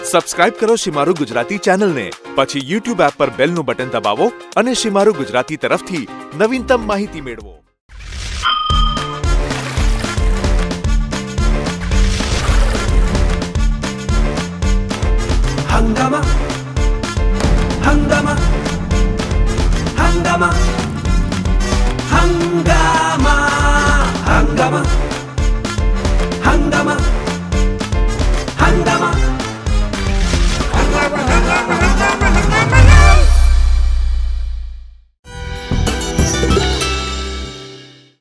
Subscribe કરો શિમારુ ગુજરાતી ચેનલને, પછી YouTube એપ પર બેલનું બટન દબાવો અને શિમારુ ગુજરાતી તરફથી નવીનતમ માહિતી મેળવો. हंगामा हंगामा हंगामा हंगामा हंगामा हंगामा